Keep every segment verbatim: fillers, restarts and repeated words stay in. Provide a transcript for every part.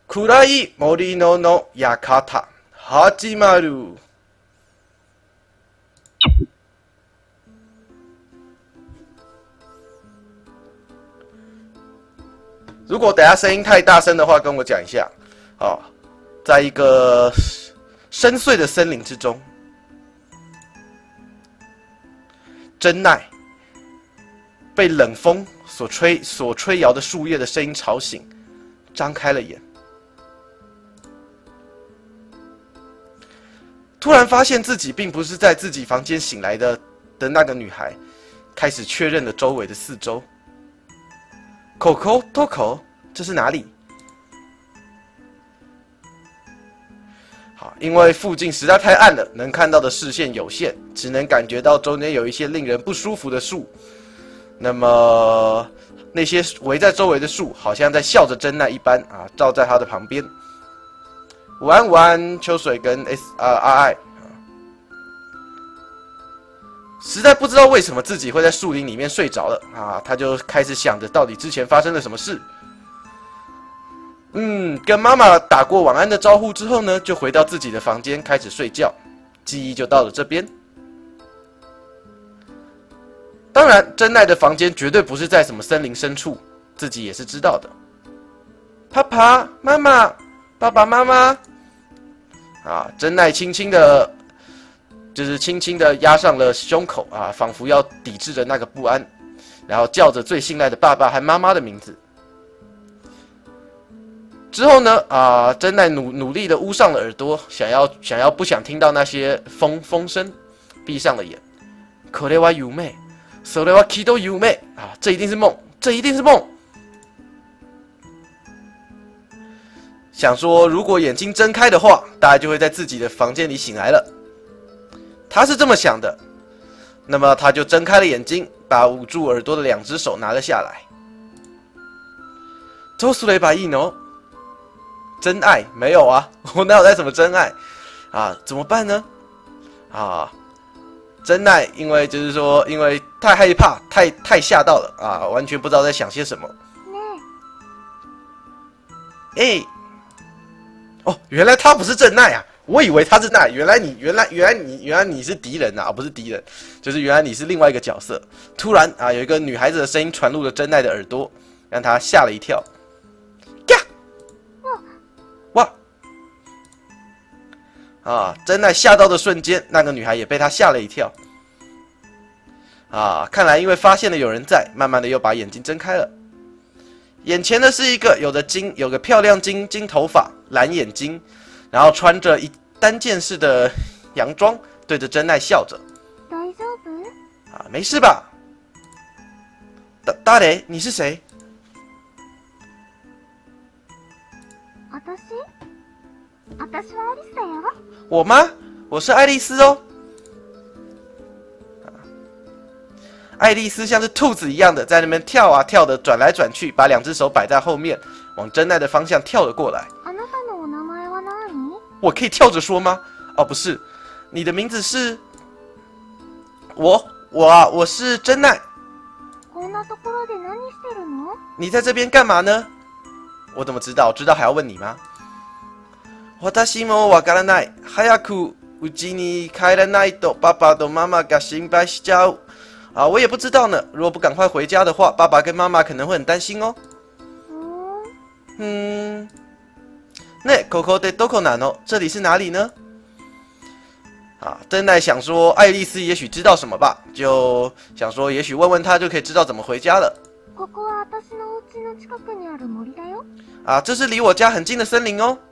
暗い森のの館始まる。如果等下声音太大声的话，跟我讲一下。啊，在一个深邃的森林之中，真奈被冷风所吹所吹摇的树叶的声音吵醒，张开了眼，突然发现自己并不是在自己房间醒来的的那个女孩，开始确认了周围的四周。Coco Toco， 这是哪里？好，因为附近实在太暗了，能看到的视线有限，只能感觉到中间有一些令人不舒服的树。那么那些围在周围的树，好像在笑着真奈一般啊，照在他的旁边。午安，午安，秋水跟 S 啊 R I。实在不知道为什么自己会在树林里面睡着了啊，他就开始想着到底之前发生了什么事。嗯，跟妈妈打过晚安的招呼之后呢，就回到自己的房间开始睡觉，记忆就到了这边。当然，真奈的房间绝对不是在什么森林深处，自己也是知道的。爸爸妈妈，爸爸妈妈，啊，真奈轻轻的。就是轻轻的压上了胸口啊，仿佛要抵制着那个不安，然后叫着最信赖的爸爸和妈妈的名字。之后呢，啊，真奈努努力的捂上了耳朵，想要想要不想听到那些风风声，闭上了眼。これは夢、それはきっと夢啊，这一定是梦，这一定是梦。想说，如果眼睛睁开的话，大家就会在自己的房间里醒来了。他是这么想的，那么他就睁开了眼睛，把捂住耳朵的两只手拿了下来。どうすればいいの？真爱没有啊，我哪有在什么真爱啊？怎么办呢？啊，真爱，因为就是说，因为太害怕，太太吓到了啊，完全不知道在想些什么。哎、欸，哦，原来他不是真爱啊！我以为他是那，原来你原来原来你原来你是敌人啊，不是敌人，就是原来你是另外一个角色。突然啊，有一个女孩子的声音传入了真奈的耳朵，让他吓了一跳。呀，哇！啊，真奈吓到的瞬间，那个女孩也被他吓了一跳。啊，看来因为发现了有人在，慢慢的又把眼睛睁开了。眼前的是一个有着金有个漂亮金金头发、蓝眼睛。然后穿着一单件式的洋装，对着真奈笑着。啊，没事吧？大大雷，你是谁？我吗？我是爱丽丝哦。爱丽丝像是兔子一样的在那边跳啊跳的，转来转去，把两只手摆在后面，往真奈的方向跳了过来。我可以跳着说吗？哦，不是，你的名字是……我我啊，我是真奈。你在这边干嘛呢？我怎么知道？知道还要问你吗？私もわからない。早く家に帰らないと爸爸とママが心配しちゃう。啊，我也不知道呢。如果不赶快回家的话，爸爸跟妈妈可能会很担心哦。嗯。那 Coco de Doco 难哦，这里是哪里呢？啊，真奈想说爱丽丝也许知道什么吧，就想说也许问问她就可以知道怎么回家了。啊，这是离我家很近的森林哦。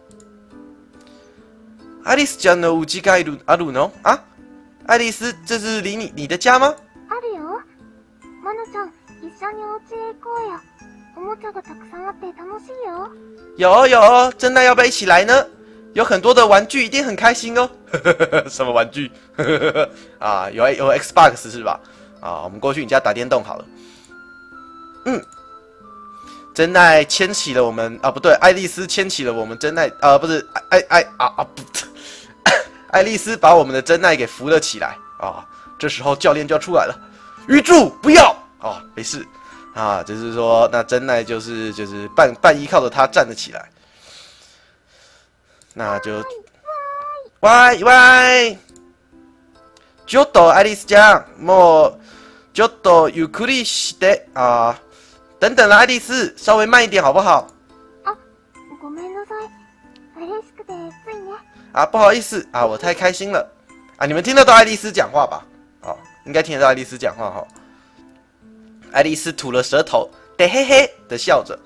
爱丽丝ちゃんの家があるあるの？啊，爱丽丝，这是离你你的家吗？ あるよ。マナちゃん、一緒にお家へ行こうよ。おもちゃがたくさんあって楽しいよ。 有有，真奈要不要一起来呢？有很多的玩具，一定很开心哦。什么玩具？啊，有有 Xbox 是吧？啊，我们过去你家打电动好了。嗯，真奈牵起了我们啊，不对，爱丽丝牵起了我们真奈啊，不是爱爱啊啊不，爱丽丝把我们的真奈给扶了起来啊。这时候教练就要出来了，鱼柱不要哦，没事。啊，就是说，那真奈就是就是半半依靠着他站了起来。 那就喂喂，ちょっと爱丽丝ちゃん、もうちょっとゆっくりして啊，等等啦，爱丽丝，稍微慢一点好不好？ あ、ごめんなさい。嬉しくてついね。 啊，不好意思啊，我太开心了啊！你们听得到爱丽丝讲话吧？哦，应该听得到爱丽丝讲话哈、哦。爱丽丝吐了舌头，嘿嘿嘿的笑着。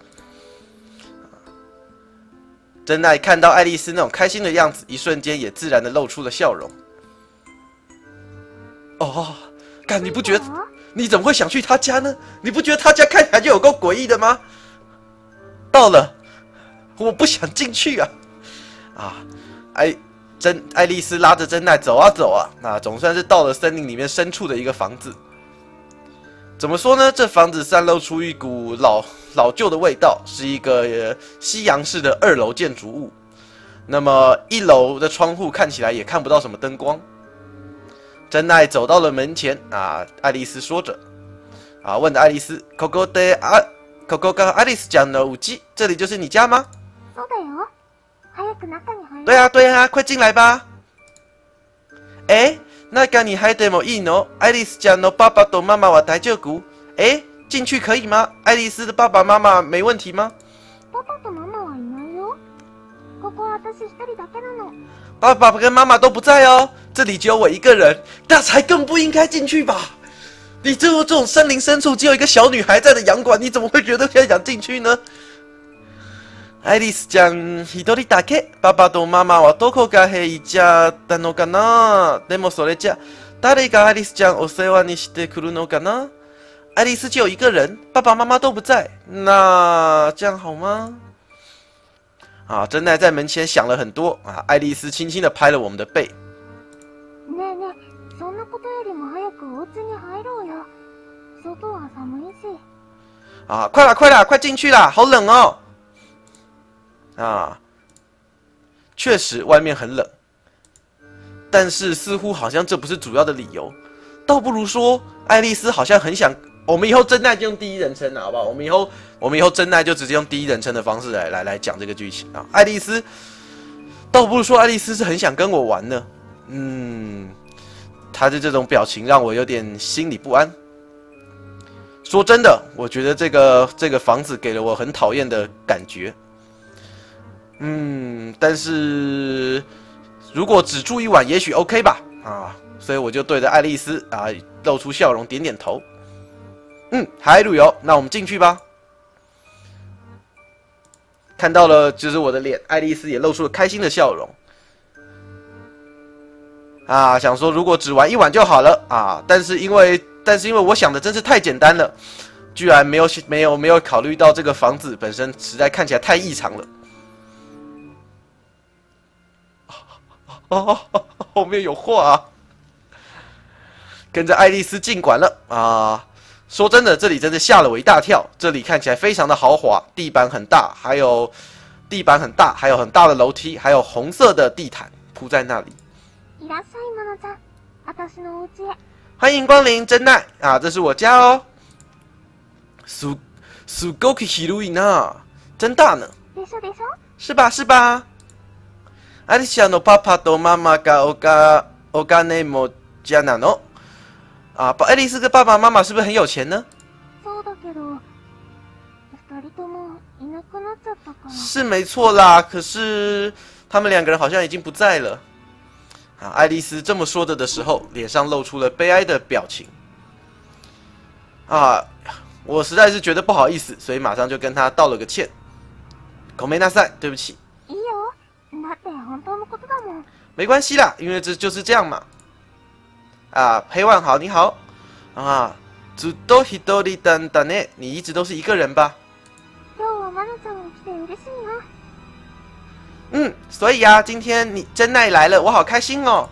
真爱看到爱丽丝那种开心的样子，一瞬间也自然的露出了笑容。哦，干，你不觉得？你怎么会想去他家呢？你不觉得他家看起来就有够诡异的吗？到了，我不想进去啊！啊，爱真爱丽丝拉着真奈走啊走啊，那总算是到了森林里面深处的一个房子。怎么说呢？这房子散露出一股老老旧的味道，是一个、呃、西洋式的二楼建筑物。那么一楼的窗户看起来也看不到什么灯光。真奈走到了门前啊，爱丽丝说着，啊，问着爱丽丝 ，Coco de 啊 ，Coco 跟爱丽丝讲的五 G， 这里就是你家吗？ そうだよ。早く中に入ろう。 对啊，对啊，快进来吧。哎。那个你还得么意喏？爱丽丝讲喏，爸爸和妈妈我大丈夫。哎，进去可以吗？爱丽丝的爸爸妈妈没问题吗？ 爸爸とママはいないよ。ここは私一人だけなの。 爸爸跟妈妈都不在哦，这里只有我一个人，那才更不应该进去吧？你这这种森林深处只有一个小女孩在的洋馆，你怎么会觉得现在想进去呢？愛麗絲ちゃん一人だけ。パパとママはどこかへ行っちゃったのかな。でもそれじゃ誰が愛麗絲ちゃんお世話にしてくるのかな。爱丽丝只有一个人，爸爸妈妈都不在，那这样好吗？啊，真奈在门前想了很多啊。爱丽丝轻轻的拍了我们的背。 ねえねえ、そんなことよりも早くお家に入ろうよ。外は寒いし。 啊，快啦快啦，快进去啦，好冷哦。啊，确实外面很冷，但是似乎好像这不是主要的理由，倒不如说爱丽丝好像很想，我们以后真爱就用第一人称了，好不好？我们以后我们以后真爱就直接用第一人称的方式来来来讲这个剧情啊。爱丽丝，倒不如说爱丽丝是很想跟我玩呢，嗯，她的这种表情让我有点心里不安。说真的，我觉得这个这个房子给了我很讨厌的感觉。嗯，但是如果只住一晚，也许 OK 吧，啊，所以我就对着爱丽丝啊露出笑容，点点头。嗯，海旅游，那我们进去吧。看到了，就是我的脸，爱丽丝也露出了开心的笑容。啊，想说如果只玩一晚就好了啊，但是因为但是因为我想的真是太简单了，居然没有没有没有考虑到这个房子本身实在看起来太异常了。哦，后面有话啊！跟着爱丽丝进馆了啊！说真的，这里真的吓了我一大跳。这里看起来非常的豪华，地板很大，还有地板很大，还有很大的楼梯，还有红色的地毯铺在那里。 いらっしゃい、マナちゃん。私のお家へ。 欢迎光临真奈啊，这是我家哦。すすごく広いな，真大呢。 でしょでしょ？ 是吧是吧？アリシャのパパとママがおかお金持ちなの？啊，爱丽丝的爸爸妈妈是不是很有钱呢？ そうだけど、二人ともいなくなっちゃったから。 是没错啦，可是他们两个人好像已经不在了。啊，爱丽丝这么说着的时候，脸上露出了悲哀的表情。啊，我实在是觉得不好意思，所以马上就跟他道了个歉。ごめんなさい，对不起。 いいよ。だって本当のことだもん。 没关系啦，因为这就是这样嘛。啊，黑万好，你好。啊，ずっと一人なんだね。你一直都是一个人吧？ 今日はマナちゃんが来て嬉しいな。 嗯，所以啊，今天你真奈来了，我好开心哦。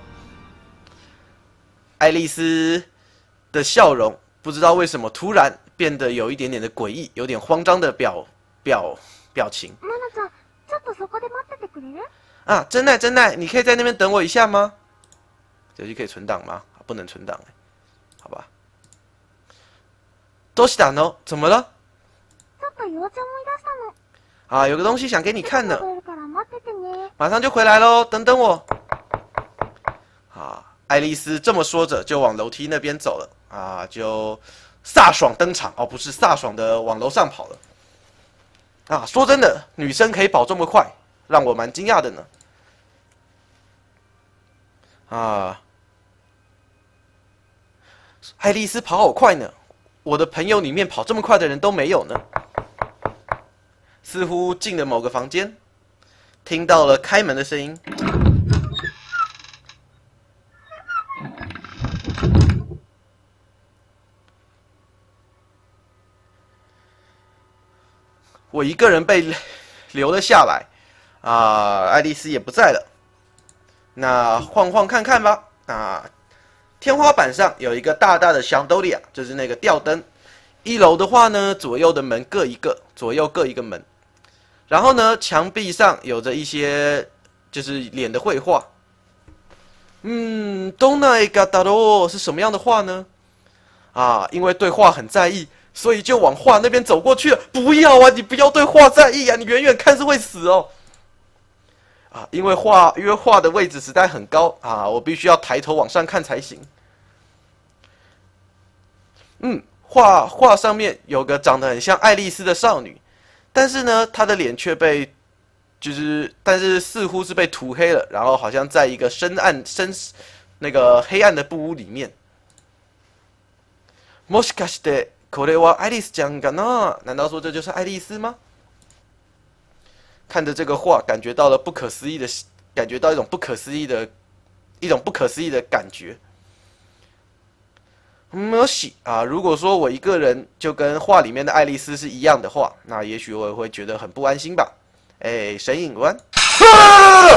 爱丽丝的笑容不知道为什么突然变得有一点点的诡异，有点慌张的表表表情。 マナちゃん、ちょっとそこで待っててくれる？ 啊，真奈真奈，你可以在那边等我一下吗？手机可以存档吗？不能存档哎，好吧。どうしたの？怎么了？ ちょっと用事思い出したの。 啊，有个东西想给你看呢。 来るから待っててね。 马上就回来喽，等等我。啊，爱丽丝这么说着，就往楼梯那边走了。啊，就飒爽登场哦，不是飒爽的往楼上跑了。啊，说真的，女生可以跑这么快，让我蛮惊讶的呢。啊，爱丽丝跑好快呢，我的朋友里面跑这么快的人都没有呢。似乎进了某个房间，听到了开门的声音。我一个人被留了下来，啊，爱丽丝也不在了。那晃晃看看吧。啊，天花板上有一个大大的香兜利亚，就是那个吊灯。一楼的话呢，左右的门各一个，左右各一个门。然后呢，墙壁上有着一些就是脸的绘画。嗯，东奈嘎达罗是什么样的画呢？啊，因为对画很在意。所以就往画那边走过去了。不要啊！你不要对画在意啊！你远远看是会死哦。啊，因为画，因为画的位置实在很高啊，我必须要抬头往上看才行。嗯，画画上面有个长得很像爱丽丝的少女，但是呢，她的脸却被，就是，但是似乎是被涂黑了，然后好像在一个深暗深那个黑暗的布屋里面。もしかして。これは愛麗絲ちゃんかな？难道说这就是爱丽丝吗？看着这个画，感觉到了不可思议的，感觉到一种不可思议的，一种不可思议的感觉。もし啊，如果说我一个人就跟画里面的爱丽丝是一样的话，那也许我也会觉得很不安心吧。哎，神隐关。啊！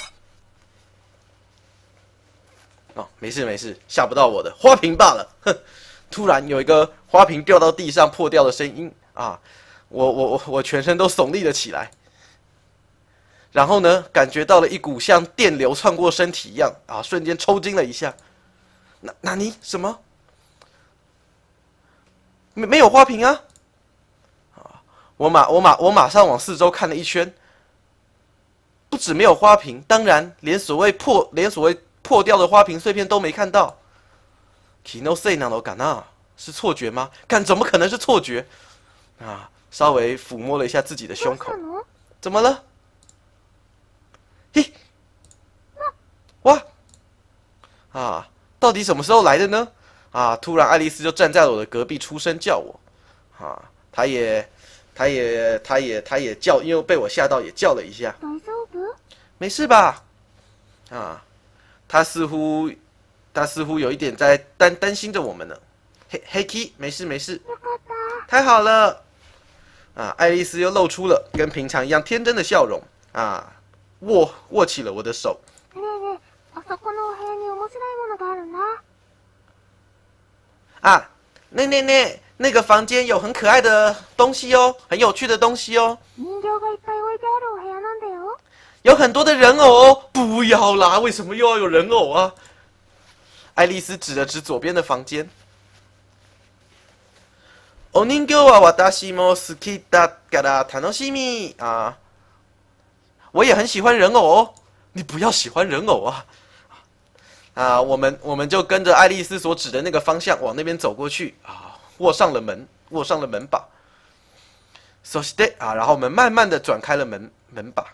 哦，没事没事，吓不到我的，花瓶罢了。哼。突然有一个花瓶掉到地上破掉的声音啊！我我我我全身都耸立了起来，然后呢，感觉到了一股像电流穿过身体一样啊，瞬间抽筋了一下。那那你什么？没没有花瓶啊！啊，我马我马我马上往四周看了一圈，不止没有花瓶，当然连所谓破连所谓破掉的花瓶碎片都没看到。Kinosei na no kana？是错觉吗？看，怎么可能是错觉？啊，稍微抚摸了一下自己的胸口，怎么了？嘿，哇，啊，到底什么时候来的呢？啊，突然爱丽丝就站在了我的隔壁，出声叫我。啊，她也，她也，她也，她也叫，因为被我吓到，也叫了一下。没事吧？啊，她似乎。他似乎有一点在担担心着我们呢。嘿，黑 K， 没事没事，太好了！啊，爱丽丝又露出了跟平常一样天真的笑容啊，握握起了我的手。啊，那那那那个房间有很可爱的东西哦，很有趣的东西哦。有很多的人偶哦。不要啦，为什么又要有人偶啊？爱丽丝指了指左边的房间。お人形は私も好きだから楽しみ啊！我也很喜欢人偶哦。你不要喜欢人偶啊！啊，我们我们就跟着爱丽丝所指的那个方向往那边走过去啊，握上了门，握上了门把。そして啊，然后我们慢慢的转开了门门把。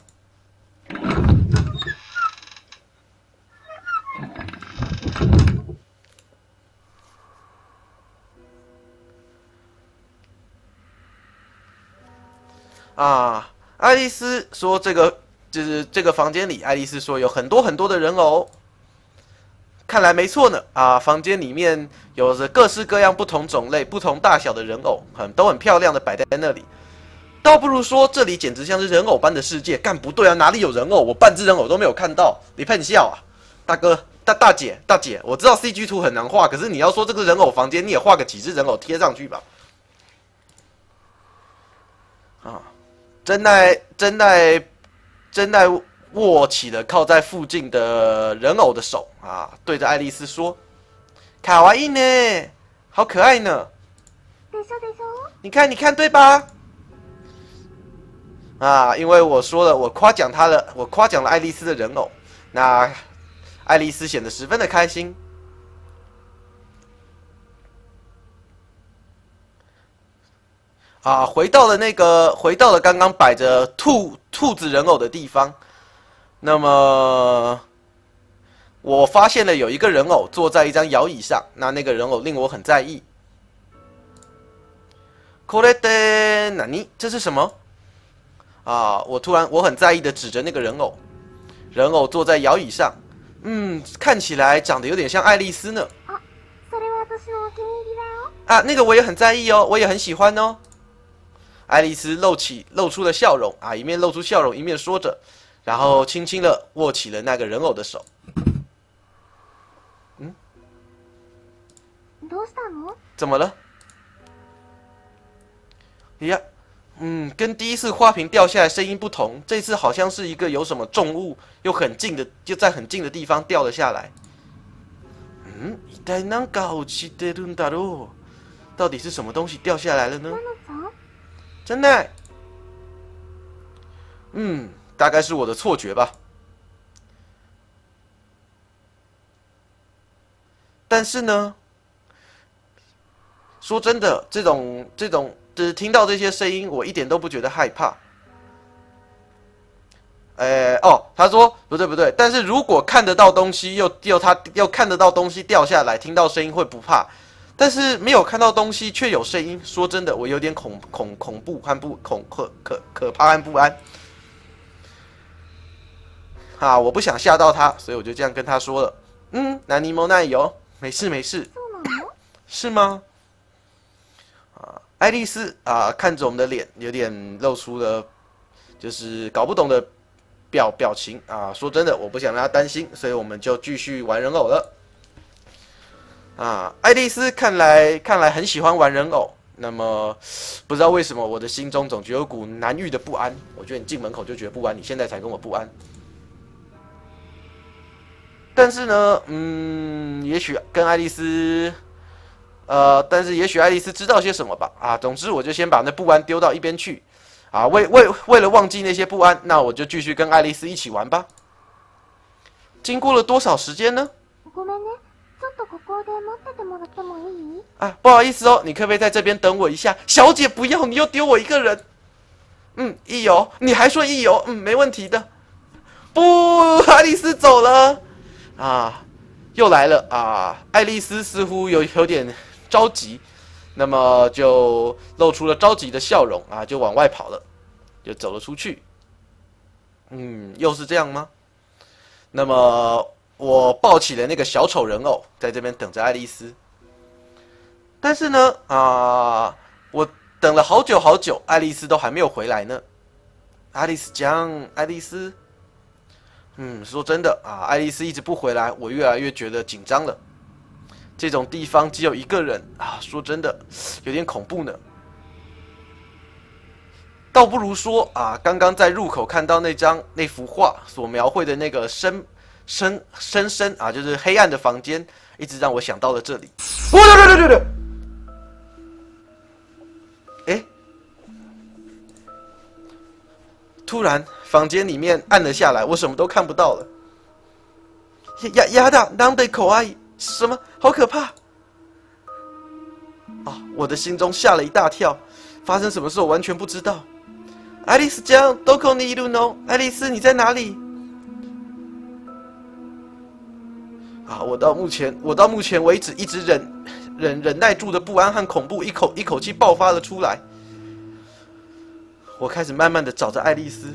啊，爱丽丝说：“这个就是这个房间里，爱丽丝说有很多很多的人偶。看来没错呢。啊，房间里面有着各式各样、不同种类、不同大小的人偶，很都很漂亮的摆在那里。倒不如说这里简直像是人偶般的世界。干不对啊，哪里有人偶？我半只人偶都没有看到。你骗笑啊，大哥、大大姐、大姐，我知道 C G 图很难画，可是你要说这个人偶房间，你也画个几只人偶贴上去吧。啊。”真奈真奈真奈握起了靠在附近的人偶的手啊，对着爱丽丝说：“卡哇伊呢，好可爱呢！你看，你看，对吧？” 啊，因为我说了，我夸奖他了，我夸奖了爱丽丝的人偶，那爱丽丝显得十分的开心。啊，回到了那个，回到了刚刚摆着兔兔子人偶的地方。那么，我发现了有一个人偶坐在一张摇椅上，那那个人偶令我很在意。これで何？这是什么？啊！我突然我很在意的指着那个人偶，人偶坐在摇椅上，嗯，看起来长得有点像爱丽丝呢。啊，那个我也很在意哦，我也很喜欢哦。爱丽丝露起露出了笑容啊，一面露出笑容，一面说着，然后轻轻的握起了那个人偶的手。嗯，怎么了？呀，嗯，跟第一次花瓶掉下来声音不同，这次好像是一个有什么重物又很近的，就在很近的地方掉了下来。嗯，一体なんか落ちてるんだろう？到底是什么东西掉下来了呢？真的？嗯，大概是我的错觉吧。但是呢，说真的，这种这种，就是听到这些声音，我一点都不觉得害怕。呃，哦，他说不对不对，但是如果看得到东西，又又他又看得到东西掉下来，听到声音会不怕。但是没有看到东西却有声音，说真的，我有点恐恐恐怖和不恐可可可怕和不安。啊，我不想吓到他，所以我就这样跟他说了。嗯，那尼莫奈有，没事没事。是吗？啊，爱丽丝啊，看着我们的脸，有点露出了就是搞不懂的表表情啊。说真的，我不想让他担心，所以我们就继续玩人偶了。啊，爱丽丝看来看来很喜欢玩人偶。那么不知道为什么，我的心中总觉得有股难愈的不安。我觉得你进门口就觉得不安，你现在才跟我不安。但是呢，嗯，也许跟爱丽丝，呃，但是也许爱丽丝知道些什么吧。啊，总之我就先把那不安丢到一边去。啊，为为为了忘记那些不安，那我就继续跟爱丽丝一起玩吧。经过了多少时间呢？啊，不好意思哦，你可不可以在这边等我一下？小姐，不要，你又丢我一个人。嗯，一游，你还说一游？嗯，没问题的。不，爱丽丝走了。啊，又来了啊！爱丽丝似乎有有点着急，那么就露出了着急的笑容啊，就往外跑了，就走了出去。嗯，又是这样吗？那么我抱起了那个小丑人偶，在这边等着爱丽丝。但是呢，啊，我等了好久好久，爱丽丝都还没有回来呢。爱丽丝讲，爱丽丝。嗯，说真的啊，爱丽丝一直不回来，我越来越觉得紧张了。这种地方只有一个人啊，说真的，有点恐怖呢。倒不如说啊，刚刚在入口看到那张那幅画所描绘的那个深深深深啊，就是黑暗的房间，一直让我想到了这里。对对对对对。哎，突然。房间里面暗了下来，我什么都看不到了。呀呀的，当得口阿姨，什么？好可怕！啊，我的心中吓了一大跳。发生什么事我完全不知道。爱丽丝讲，どこにいるの？爱丽丝，你在哪里？啊，我到目前，我到目前为止一直忍忍忍耐住的不安和恐怖，一口一口气爆发了出来。我开始慢慢的找着爱丽丝。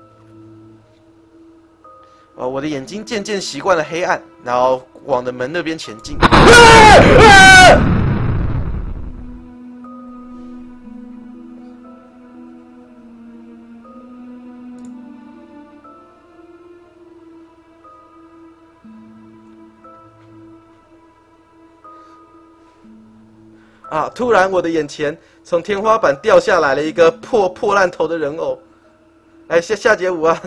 呃，我的眼睛渐渐习惯了黑暗，然后往的门那边前进。啊！突然，我的眼前从天花板掉下来了一个破破烂头的人偶。哎，夏夏姐午安。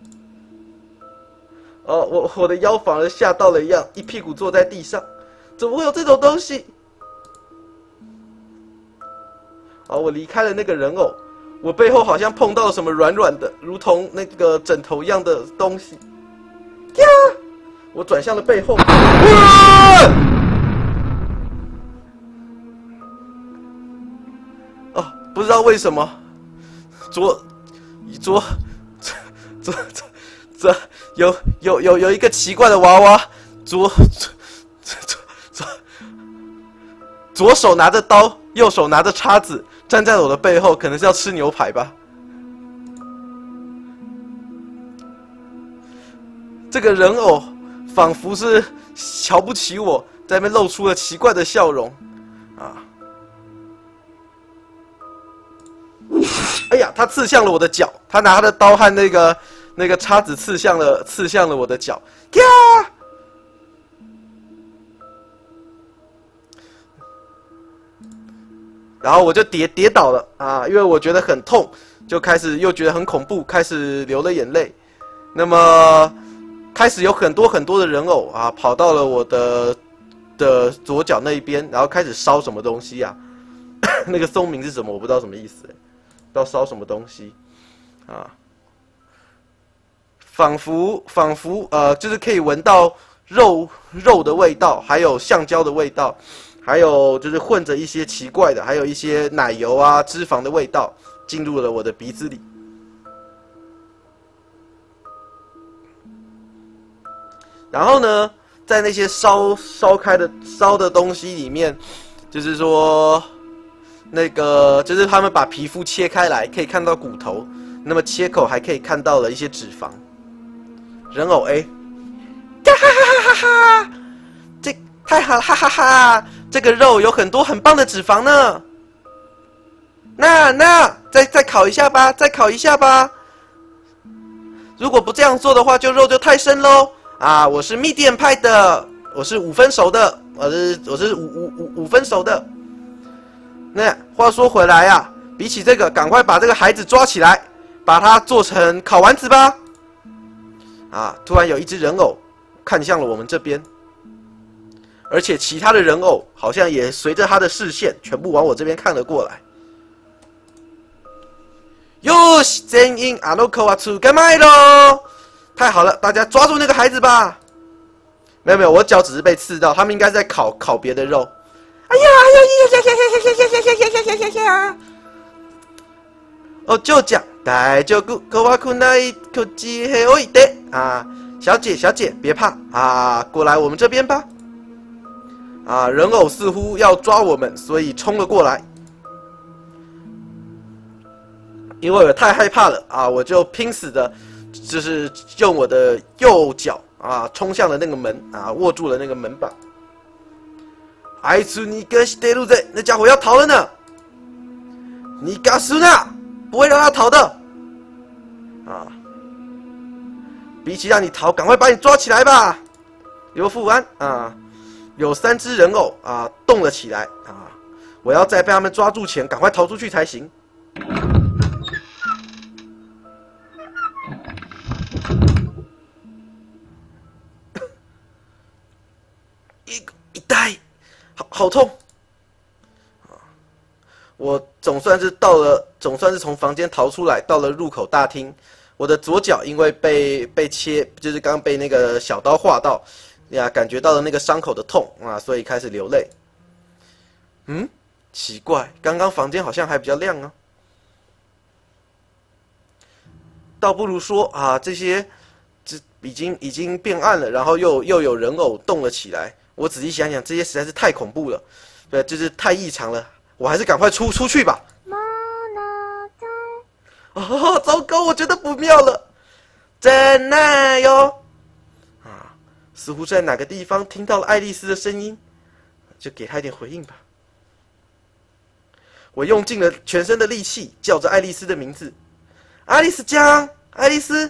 哦，我我的腰反而吓到了一样，一屁股坐在地上，怎么会有这种东西？哦，我离开了那个人偶， 我背后好像碰到了什么软软的，如同那个枕头一样的东西。呀！我转向了背后。啊！哦，不知道为什么，左左左左左有有有有一个奇怪的娃娃，左左左左左手拿着刀，右手拿着叉子。站在我的背后，可能是要吃牛排吧。这个人偶仿佛是瞧不起我，在那边露出了奇怪的笑容。啊！哎呀，他刺向了我的脚，他拿他的刀和那个那个叉子刺向了刺向了我的脚。呀！然后我就跌跌倒了啊，因为我觉得很痛，就开始又觉得很恐怖，开始流了眼泪。那么开始有很多很多的人偶啊，跑到了我的的左脚那一边，然后开始烧什么东西啊？那个松明是什么？我不知道什么意思，不知道烧什么东西啊？仿佛仿佛呃，就是可以闻到肉肉的味道，还有橡胶的味道。还有就是混着一些奇怪的，还有一些奶油啊、脂肪的味道进入了我的鼻子里。然后呢，在那些烧烧开的烧的东西里面，就是说，那个就是他们把皮肤切开来，可以看到骨头，那么切口还可以看到了一些脂肪。人偶 A， 哈哈哈哈哈！这太好了，哈哈哈！这个肉有很多很棒的脂肪呢。那那再再烤一下吧，再烤一下吧。如果不这样做的话，就肉就太深喽。啊，我是蜜饯派的，我是五分熟的，我是我是五五五五分熟的。那话说回来呀、啊，比起这个，赶快把这个孩子抓起来，把它做成烤丸子吧。啊，突然有一只人偶看向了我们这边。而且其他的人偶好像也随着他的视线全部往我这边看了过来。哟西，全員あの子は捕まえろ！太好了，大家抓住那个孩子吧！没有没有，我脚只是被刺到，他们应该在烤烤别的肉。哎呀哎呀呀呀呀呀呀呀呀呀呀呀呀！哦，就讲大丈夫、怖くないこっちへおいで啊，小姐小姐别怕啊，过来我们这边吧。啊，人偶似乎要抓我们，所以冲了过来。因为我太害怕了啊，我就拼死的，就是用我的右脚啊冲向了那个门啊，握住了那个门把。あいつ逃がしてるぜ，那家伙要逃了呢。你敢死呢？不会让他逃的。啊，比起让你逃，赶快把你抓起来吧，刘富安啊！有三只人偶啊动了起来啊！我要在被他们抓住前赶快逃出去才行。一一呆，好好痛！啊，我总算是到了，总算是从房间逃出来，到了入口大厅。我的左脚因为被被切，就是刚被那个小刀划到。呀，感觉到了那个伤口的痛啊，所以开始流泪。嗯，奇怪，刚刚房间好像还比较亮啊。倒不如说啊，这些这已经已经变暗了，然后又又有人偶动了起来。我仔细想想，这些实在是太恐怖了，对，就是太异常了。我还是赶快出出去吧。哦，糟糕，我觉得不妙了。真奈哟。似乎在哪个地方听到了爱丽丝的声音，就给她一点回应吧。我用尽了全身的力气，叫着爱丽丝的名字：“爱丽丝酱，爱丽丝。”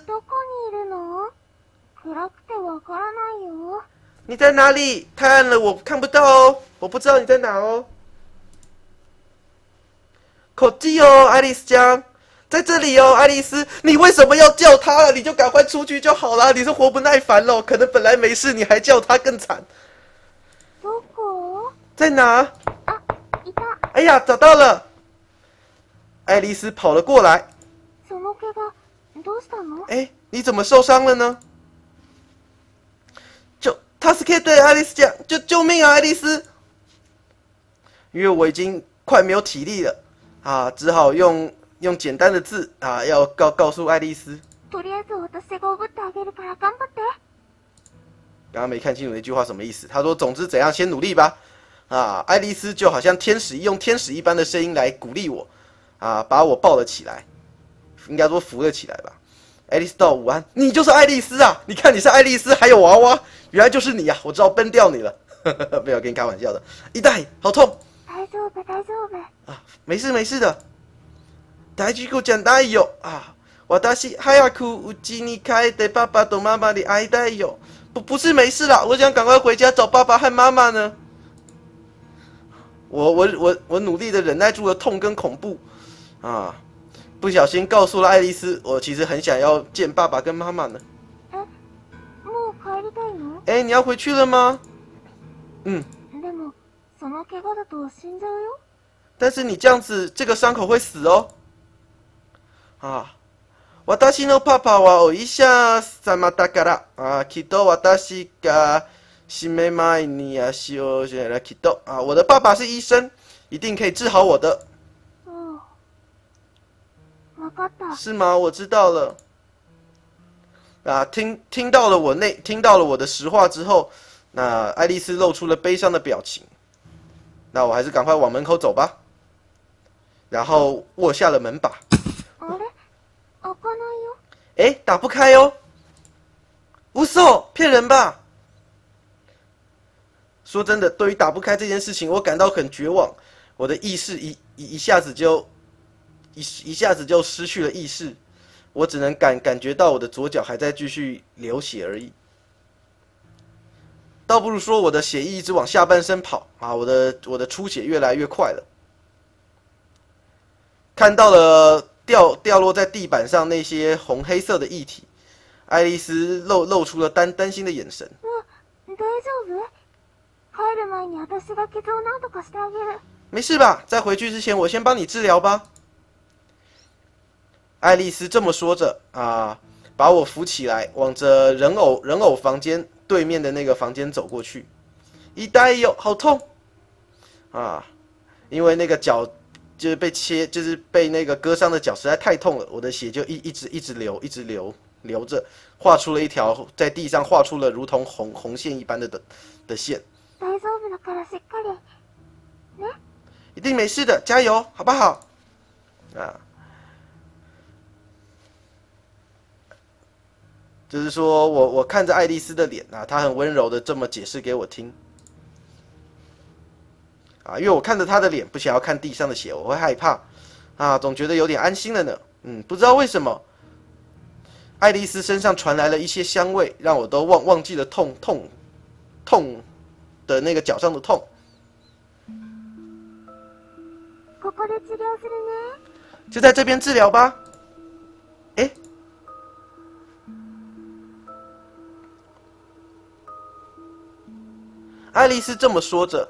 你在哪里？太暗了，我看不到哦，我不知道你在哪哦。口技哦，爱丽丝酱。在这里哦，爱丽丝，你为什么要叫他了？你就赶快出去就好了。你是活不耐烦了，可能本来没事，你还叫他更惨。在哪？哎呀，找到了！ 爱丽丝跑了过来。 その怪我どうしたの？ 哎，你怎么受伤了呢？就助けて爱丽丝讲，就救命啊，爱丽丝！因为我已经快没有体力了啊，只好用用简单的字啊，要告告诉爱丽丝。 とりあえず私がおぶってあげるから頑張って。 刚刚没看清楚那句话什么意思。他说：“总之怎样，先努力吧。”啊，爱丽丝就好像天使，用天使一般的声音来鼓励我，啊，把我抱了起来，应该说扶了起来吧。爱丽丝道：“午安，你就是爱丽丝啊！你看你是爱丽丝，还有娃娃，原来就是你呀、啊！我知道崩掉你了。”没有跟你开玩笑的。一代，好痛。 大丈夫大丈夫。 啊，没事没事的。大事故じゃないよ啊！私早く家に帰って爸爸と妈妈に会いたいよ。不不是没事啦，我想赶快回家找爸爸和妈妈呢。我我我我努力的忍耐住了痛跟恐怖，啊，不小心告诉了爱丽丝，我其实很想要见爸爸跟妈妈呢。 え、もう帰りたいの？ 哎，你要回去了吗？嗯。 でもその怪我だと死んじゃうよ。 但是你这样子，这个伤口会死哦。啊。私のパパはお医者様だから、あ、きっと私が死ぬ前に足を洗了きっと啊，我的爸爸是医生，一定可以治好我的。 哦，わかった。 是吗？我知道了。啊，听听到了我那听到了我的实话之后，那爱丽丝露出了悲伤的表情。那我还是赶快往门口走吧。然后握下了门把。 あれ？開かないよ。 哎，打不开哦。无所骗人吧？说真的，对于打不开这件事情，我感到很绝望。我的意识一一一下子就一一下子就失去了意识，我只能感感觉到我的左脚还在继续流血而已。倒不如说我的血液一直往下半身跑啊，我的我的出血越来越快了。看到了掉掉落在地板上那些红黑色的液体，爱丽丝露露出了担担心的眼神。 大丈夫？帰る前に私が傷を何とかしてあげる。 没事吧？在回去之前，我先帮你治疗吧。爱丽丝这么说着啊，把我扶起来，往着人偶人偶房间对面的那个房间走过去。一呆哟，好痛啊！因为那个脚就是被切，就是被那个割伤的脚实在太痛了，我的血就一一直一直流，一直流流着，画出了一条在地上画出了如同红红线一般的的的线。 大丈夫だからしっかりね。 一定没事的，加油，好不好？啊，就是说我我看着爱丽丝的脸啊，她很温柔的这么解释给我听。啊，因为我看着她的脸，不想要看地上的血，我会害怕，啊，总觉得有点安心了呢。嗯，不知道为什么，爱丽丝身上传来了一些香味，让我都忘忘记了痛痛痛的那个脚上的痛。 ここで治療するね。 就在这边治疗吧。哎，爱丽丝这么说着，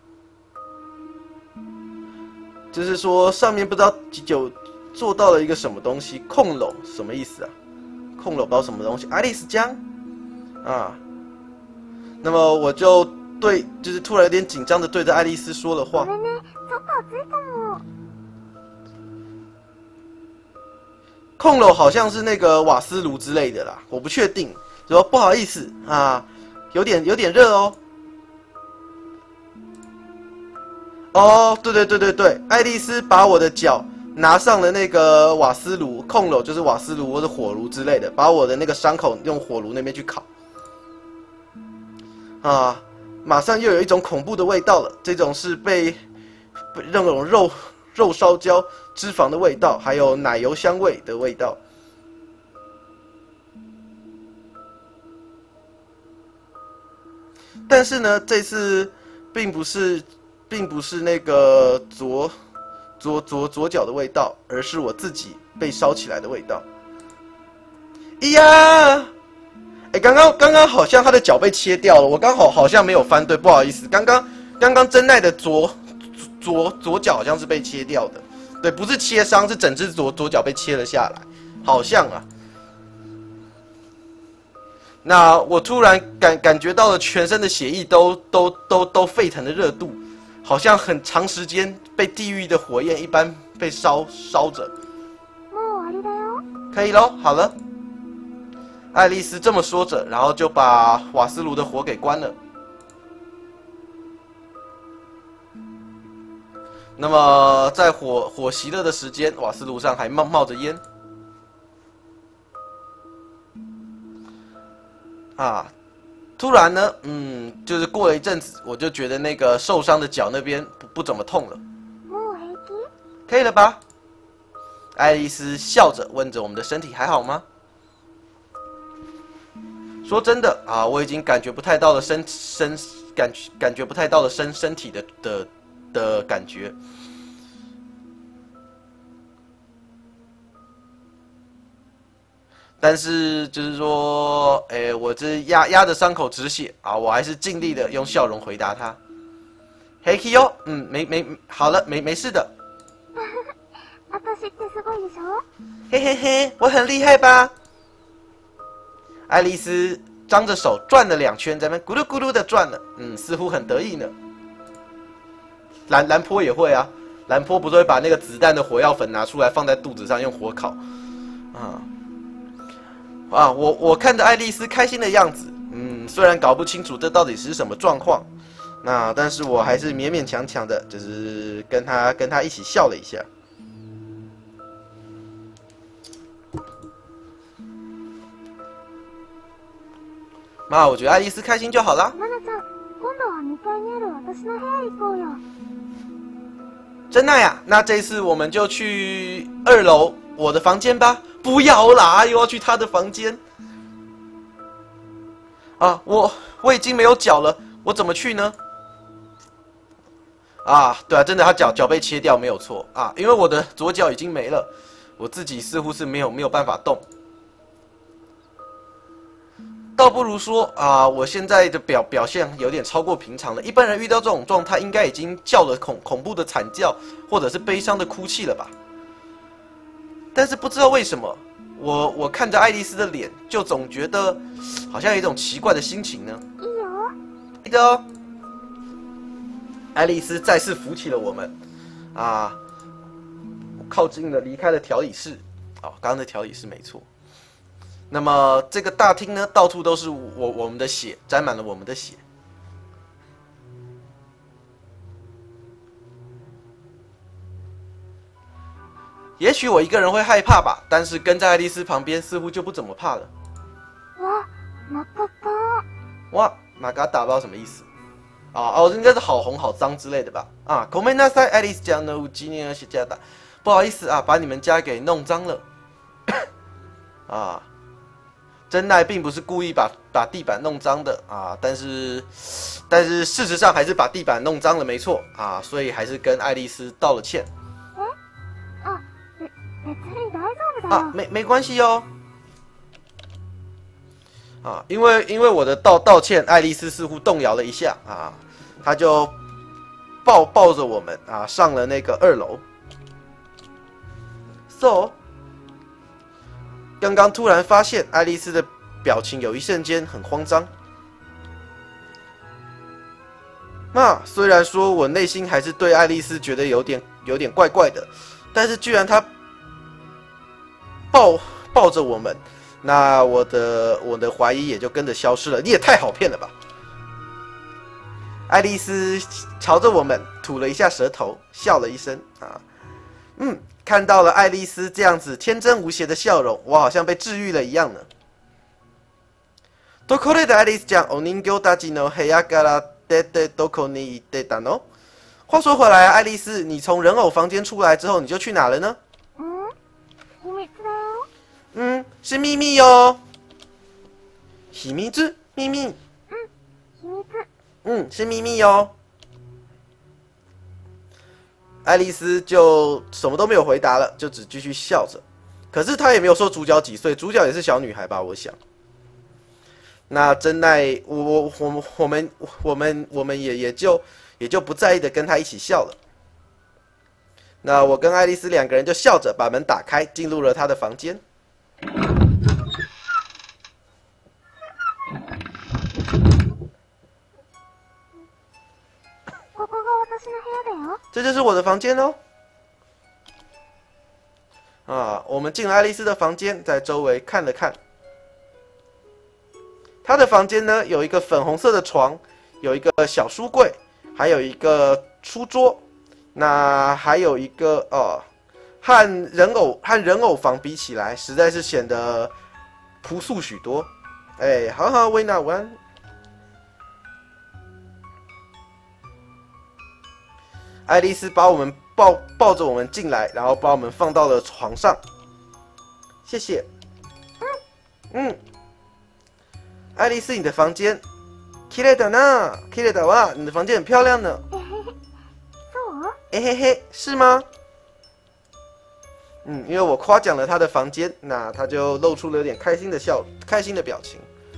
就是说上面不知道有做到了一个什么东西，控楼什么意思啊？控楼不知道什么东西，爱丽丝江啊。那么我就对，就是突然有点紧张的对着爱丽丝说了话。 ごめんね、ちょっと熱いかも。 控楼好像是那个瓦斯炉之类的啦，我不确定。说不好意思啊，有点有点热哦。哦，对对对对对，爱丽丝把我的脚拿上了那个瓦斯炉，控楼就是瓦斯炉或者火炉之类的，把我的那个伤口用火炉那边去烤。啊，马上又有一种恐怖的味道了，这种是被被那种肉肉烧焦、脂肪的味道，还有奶油香味的味道。但是呢，这次并不是，并不是那个左左左左脚的味道，而是我自己被烧起来的味道。哎呀！哎，刚刚刚刚好像他的脚被切掉了，我刚好好像没有翻对，不好意思。刚刚刚刚真奈的左左左脚好像是被切掉的， 对，不是切伤，是整只左左脚被切了下来，好像啊。那我突然感感觉到了全身的血液都都都都沸腾的热度，好像很长时间被地狱的火焰一般被烧烧着。可以咯，好了。爱丽丝这么说着，然后就把瓦斯炉的火给关了。那么在火火熄了的时间，瓦斯炉上还冒冒着烟。啊，突然呢，嗯，就是过了一阵子，我就觉得那个受伤的脚那边不不怎么痛了。可以了吧？爱丽丝笑着问着我们的身体还好吗？说真的啊，我已经感觉不太到了身身感感觉不太到了身身体的的的感觉。但是就是说，哎，我这压压着伤口止血啊，我还是尽力的用笑容回答他。黑 K 哟，嗯，没没好了，没没事的。嘿嘿嘿，我很厉害吧？爱丽丝张着手转了两圈，在那咕噜咕噜的转了，嗯，似乎很得意呢。兰兰坡也会啊，兰坡不是会把那个子弹的火药粉拿出来放在肚子上用火烤啊。啊，我我看着爱丽丝开心的样子，嗯，虽然搞不清楚这到底是什么状况，那但是我还是勉勉强强的，就是跟她跟她一起笑了一下。妈，我觉得爱丽丝开心就好啦。真奈呀，那这次我们就去二楼我的房间吧。不要啦，又要去他的房间。啊，我我已经没有脚了，我怎么去呢？啊，对啊，真的，他脚脚被切掉没有错啊，因为我的左脚已经没了，我自己似乎是没有没有办法动。倒不如说啊，我现在的表表现有点超过平常了。一般人遇到这种状态，应该已经叫了恐恐怖的惨叫，或者是悲伤的哭泣了吧？但是不知道为什么，我我看着爱丽丝的脸，就总觉得好像有一种奇怪的心情呢。记得哦。爱丽丝再次扶起了我们，啊，靠近了离开了调理室。哦，刚刚的调理室没错。那么这个大厅呢，到处都是我我们的血，沾满了我们的血。也许我一个人会害怕吧，但是跟在爱丽丝旁边似乎就不怎么怕了。 哇，马嘎嘎！ 哇，马嘎达不知道什么意思。啊哦，应该是好红好脏之类的吧？啊，ごめんなさい，愛麗絲ちゃんのうちにしちゃった。不好意思啊，把你们家给弄脏了。啊，真奈并不是故意把把地板弄脏的啊，但是但是事实上还是把地板弄脏了，没错啊，所以还是跟爱丽丝道了歉。啊，没没关系哦。啊，因为因为我的道道歉，爱丽丝似乎动摇了一下啊，她就抱抱着我们啊上了那个二楼。So， 刚刚突然发现爱丽丝的表情有一瞬间很慌张。那虽然说我内心还是对爱丽丝觉得有点有点怪怪的，但是居然她抱抱着我们。那我的我的怀疑也就跟着消失了。你也太好骗了吧！爱丽丝朝着我们吐了一下舌头，笑了一声啊，嗯，看到了爱丽丝这样子天真无邪的笑容，我好像被治愈了一样呢。ところで愛麗絲ちゃん、お人形たちの部屋から出てどこに行ってたの？话说回来，爱丽丝，你从人偶房间出来之后，你就去哪了呢？ 嗯，秘密だよ。 嗯，是秘密哟。秘密之秘密。 嗯，秘密。 嗯，是秘密哟。爱丽丝就什么都没有回答了，就只继续笑着。可是她也没有说主角几岁，主角也是小女孩吧？我想。那真奈，我我我我们我们我们也也就也就不在意的跟她一起笑了。 那我跟爱丽丝两个人就笑着把门打开，进入了她的房间。这就是我的房间哦。啊，我们进了爱丽丝的房间，在周围看了看。她的房间呢，有一个粉红色的床，有一个小书柜，还有一个书桌。那还有一个哦，和人偶和人偶房比起来，实在是显得朴素许多。哎，好好，维纳晚安。爱丽丝把我们抱抱着我们进来，然后把我们放到了床上。谢谢。嗯，爱丽丝，你的房间，綺麗だな，綺麗だわ，你的房间很漂亮呢。哎嘿嘿，是吗？嗯，因为我夸奖了她的房间，那她就露出了有点开心的笑，开心的表情。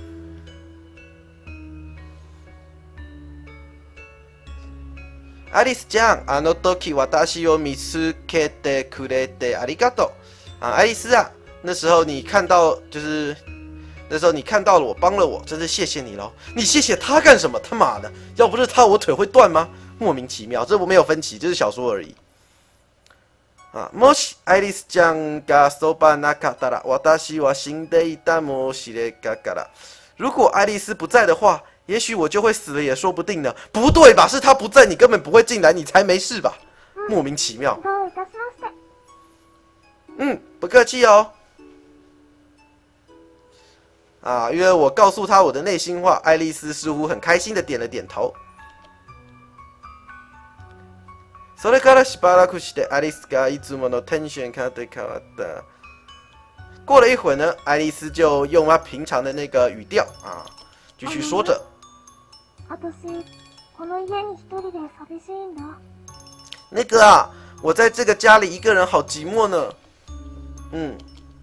アリスちゃん、あの時私を見つけてくれてありがとう。啊，爱丽丝啊，那时候你看到，就是那时候你看到了我，帮了我，真是谢谢你喽。你谢谢他干什么？他妈的，要不是他，我腿会断吗？莫名其妙，这我没有分歧，就是小说而已。啊，もしアリスちゃんがそばなかったら、私は死んでいたもしれかから。如果爱丽丝不在的话，也许我就会死了，也说不定呢。不对吧？是她不在，你根本不会进来，你才没事吧？莫名其妙。嗯，不客气哦。啊，因为我告诉她我的内心话，爱丽丝似乎很开心的点了点头。それからしばらくしてアリスがいつものテンション変わって変わった。过了一会儿呢，爱丽丝就用她平常的那个语调啊，继续说着。那个啊，我在这个家里一个人好寂寞呢。嗯。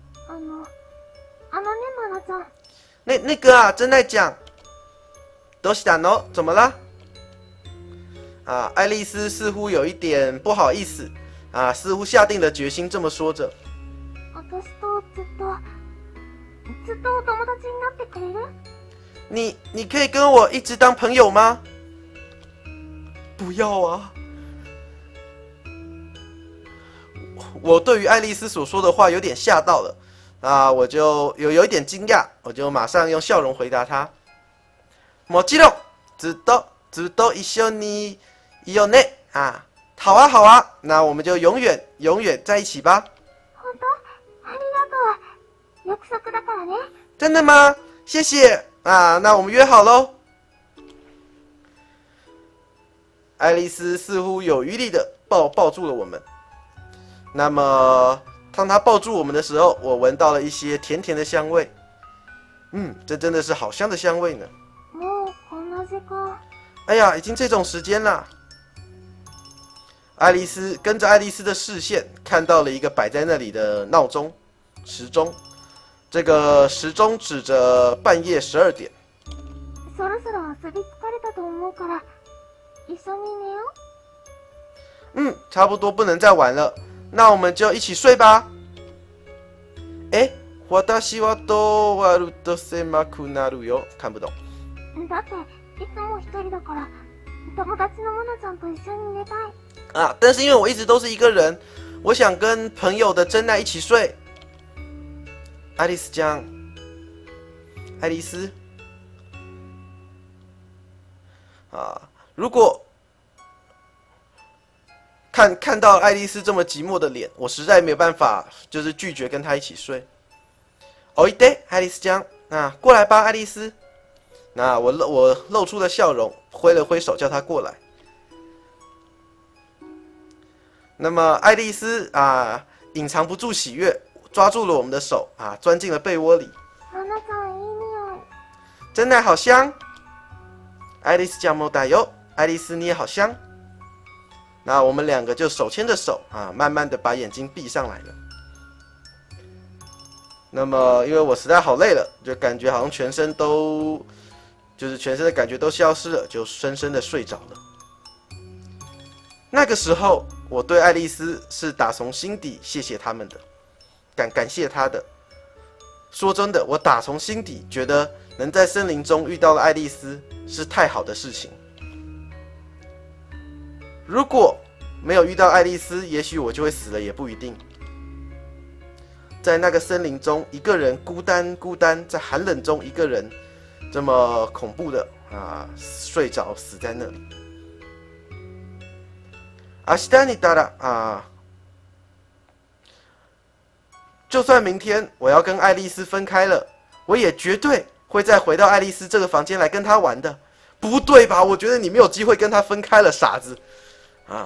那那个啊，正在讲。どうしたの？怎么了？啊，爱丽丝似乎有一点不好意思，啊，似乎下定了决心这么说着。你你可以跟我一直当朋友吗？不要啊！我对于爱丽丝所说的话有点吓到了，啊，我就有有一点惊讶，我就马上用笑容回答她。もちろん、ずっとずっと一緒にいよね啊，好啊好啊，那我们就永远永远在一起吧。真的吗？谢谢啊，那我们约好喽。爱丽丝似乎有余力的抱抱住了我们。那么，当她抱住我们的时候，我闻到了一些甜甜的香味。嗯，这真的是好香的香味呢。哎呀，已经这种时间了。爱丽丝跟着爱丽丝的视线，看到了一个摆在那里的闹钟时钟。这个时钟指着半夜十二点。嗯，差不多不能再玩了，那我们就一起睡吧。哎，私はどうやると狭くなるよ？看不懂。啊，但是因为我一直都是一个人，我想跟朋友的真奈一起睡。爱丽丝讲，爱丽丝，啊，如果看看到爱丽丝这么寂寞的脸，我实在没有办法，就是拒绝跟她一起睡。おいで，爱丽丝讲，啊，过来吧，爱丽丝。那我露我露出了笑容，挥了挥手叫她过来。那么爱丽丝啊，隐藏不住喜悦，抓住了我们的手啊，钻进了被窝里。真奈好香。爱丽丝讲もだよ，爱丽丝你也好香。那我们两个就手牵着手啊，慢慢的把眼睛闭上来了。那么因为我实在好累了，就感觉好像全身都，就是全身的感觉都消失了，就深深的睡着了。 那个时候，我对爱丽丝是打从心底谢谢他们的，感感谢她的。说真的，我打从心底觉得能在森林中遇到了爱丽丝是太好的事情。如果没有遇到爱丽丝，也许我就会死了，也不一定。在那个森林中，一个人孤单孤单，在寒冷中一个人，这么恐怖的啊，睡着死在那里。明日にたら啊，就算明天我要跟爱丽丝分开了，我也绝对会再回到爱丽丝这个房间来跟她玩的。不对吧？我觉得你没有机会跟她分开了，傻子啊！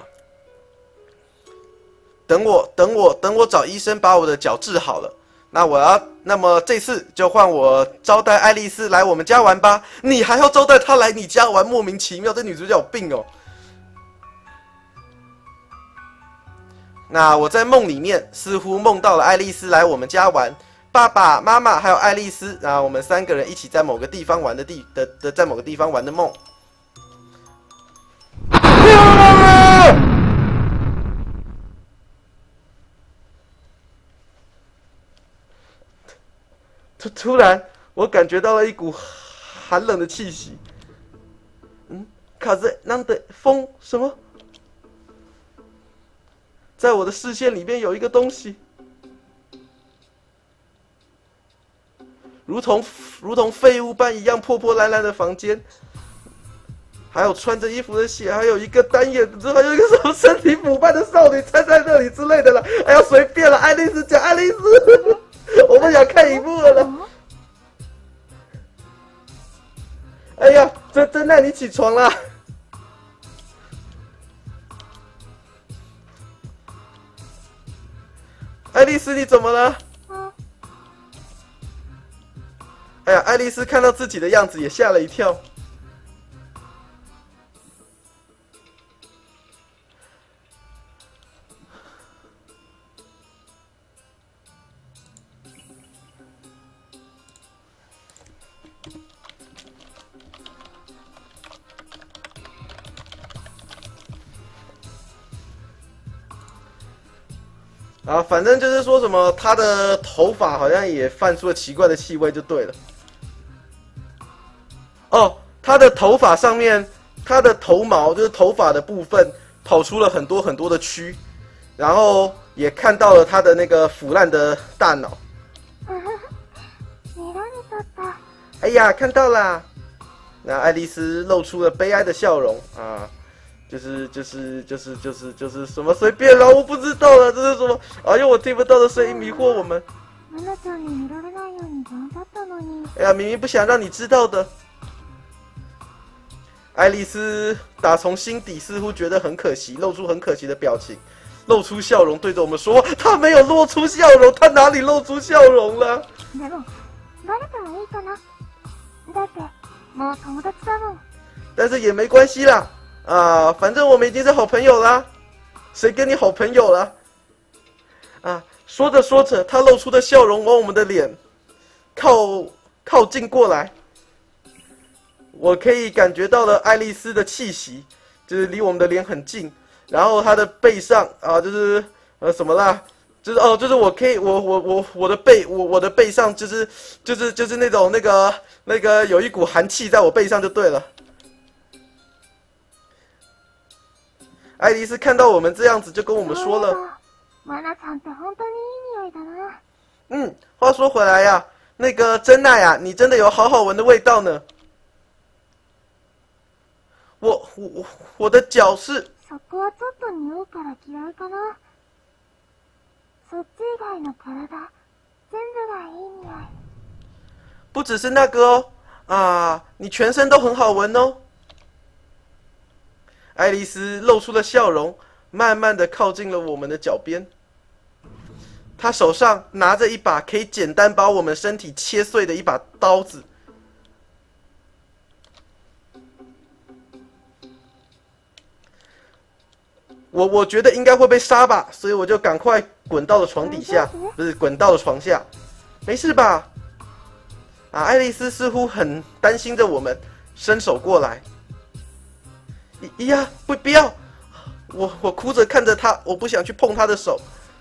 等我，等我，等我找医生把我的脚治好了。那我要，那么这次就换我招待爱丽丝来我们家玩吧。你还要招待她来你家玩，莫名其妙，这女主角有病哦。那我在梦里面似乎梦到了爱丽丝来我们家玩，爸爸妈妈还有爱丽丝，然后我们三个人一起在某个地方玩的地的的在某个地方玩的梦。突突然，我感觉到了一股寒冷的气息。嗯，卡在那的风什么？在我的视线里面有一个东西，如同如同废物般一样破破烂烂的房间，还有穿着衣服的血，还有一个单眼的，还有一个什么身体腐败的少女站在那里之类的了。哎呀，随便了，爱丽丝讲爱丽丝，我不想看荧幕了。哎呀，真真奈你起床啦！爱丽丝，你怎么了？哎呀，爱丽丝看到自己的样子也吓了一跳。啊，反正就是说什么，他的头发好像也泛出了奇怪的气味，就对了。哦，他的头发上面，他的头毛就是头发的部分跑出了很多很多的蛆，然后也看到了他的那个腐烂的大脑。哎呀，看到啦！那爱丽丝露出了悲哀的笑容啊。就是就是就是就是就是什么随便了，我不知道了，这是什么？哎呦，我听不到的声音迷惑我们。哎呀，明明不想让你知道的。爱丽丝打从心底似乎觉得很可惜，露出很可惜的表情，露出笑容，对着我们说：“她没有露出笑容，她哪里露出笑容了？”但是也没关系啦。啊，反正我们已经是好朋友啦，谁跟你好朋友了？啊，说着说着，他露出的笑容往我们的脸靠靠近过来，我可以感觉到了爱丽丝的气息，就是离我们的脸很近，然后她的背上啊，就是呃什么啦，就是哦，就是我可以，我我我我的背，我我的背上就是就是就是那种那个那个有一股寒气在我背上就对了。爱丽丝看到我们这样子，就跟我们说了：“嗯，话说回来呀，那个真奈呀，你真的有好好闻的味道呢。我我我的脚是……不只是那个哦，啊，你全身都很好闻哦。”爱丽丝露出了笑容，慢慢的靠近了我们的脚边。她手上拿着一把可以简单把我们身体切碎的一把刀子。我我觉得应该会被杀吧，所以我就赶快滚到了床底下，不是滚到了床下。没事吧？啊，爱丽丝似乎很担心着我们，伸手过来。呀，不不要！ 我我哭着看着他，我不想去碰他的手。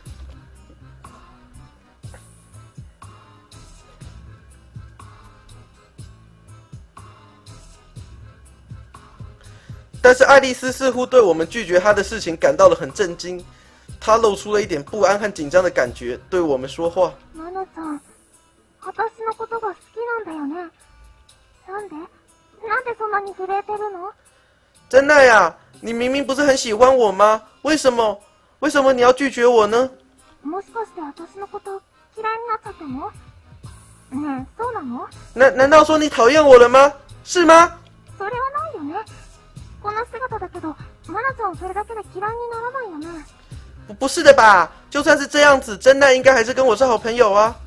但是爱丽丝似乎对我们拒绝她的事情感到了很震惊，她露出了一点不安和紧张的感觉，对我们说话。 マナちゃん、私のことが好きなんだよね。なんで？なんでそんなに震えてるの？ 真奈呀，你明明不是很喜欢我吗？为什么？为什么你要拒绝我呢？ もしかして私のこと嫌いになっちゃったの？ねえ、そうなの？ 难难道说你讨厌我了吗？是吗？ それはないよね。こんな姿だけど、マナちゃんそれだけで嫌いにならないよね。 不不是的吧？就算是这样子，真奈应该还是跟我是好朋友啊。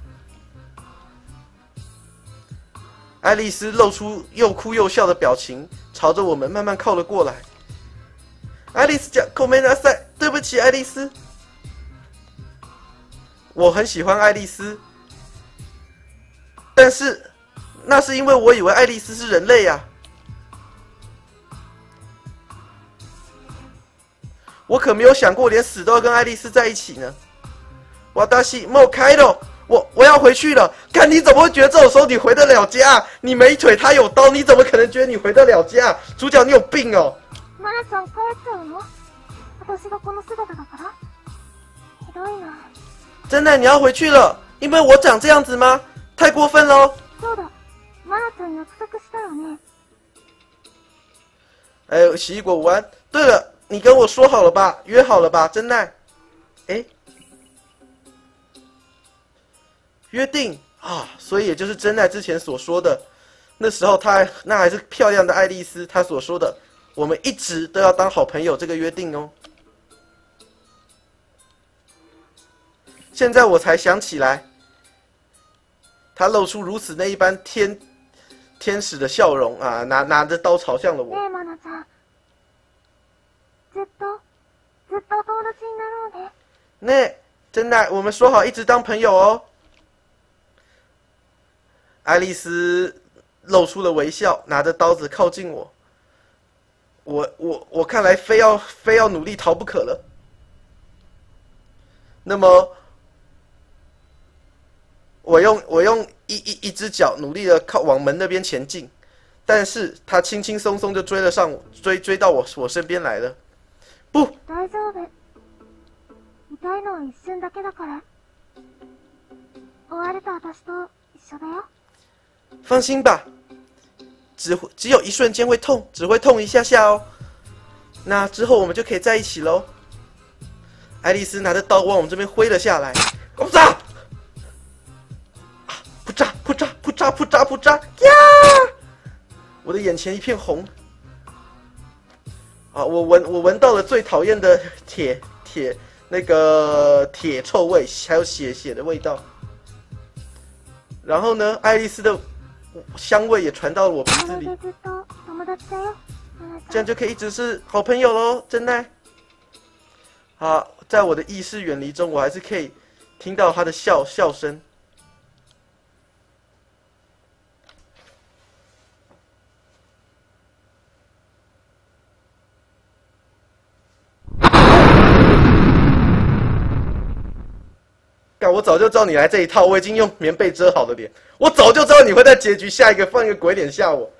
爱丽丝露出又哭又笑的表情，朝着我们慢慢靠了过来。爱丽丝讲：“ごめんなさい，对不起，爱丽丝。”我很喜欢爱丽丝，但是那是因为我以为爱丽丝是人类呀、啊。我可没有想过连死都要跟爱丽丝在一起呢。瓦达西莫开了，我我要回去了。看你怎么会觉得这种时候你回得了家？你没腿，他有刀，你怎么可能觉得你回得了家？主角你有病哦！ マナちゃん帰っちゃうの？私がこの姿だから？ひどいな。 真奈，你要回去了？因为我长这样子吗？太过分喽！ そうだ、マナちゃん約束したよね。 哎，奇异果午安。对了。你跟我说好了吧，约好了吧，真奈。哎，约定啊，所以也就是真奈之前所说的，那时候她还那还是漂亮的爱丽丝，她所说的，我们一直都要当好朋友这个约定哦。现在我才想起来，她露出如此那一般天天使的笑容啊，拿拿着刀朝向了我。 ねえ、マナちゃん。ずっと、ずっと友達になろうね。 那真奈，我们说好一直当朋友哦。爱丽丝露出了微笑，拿着刀子靠近我。我我我看来非要非要努力逃不可了。那么，我用我用一一一只脚努力的靠往门那边前进，但是他轻轻松松就追了上我，追追到我我身边来了。不， 大丈夫。痛いのは一瞬だけだから。終わると私と一緒だよ。 放心吧，只会只有一瞬间会痛，只会痛一下下哦。那之后我们就可以在一起喽。爱丽丝拿着刀往我们这边挥了下来，轰炸！扑炸扑炸扑炸扑炸扑炸呀！我的眼前一片红。啊，我闻我闻到了最讨厌的铁铁那个铁臭味，还有血血的味道。然后呢，爱丽丝的香味也传到了我鼻子里，这样就可以一直是好朋友喽，真奈。好，在我的意识远离中，我还是可以听到她的笑笑声。干，我早就知道你来这一套，我已经用棉被遮好了脸，我早就知道你会在结局下一个放一个鬼脸吓我。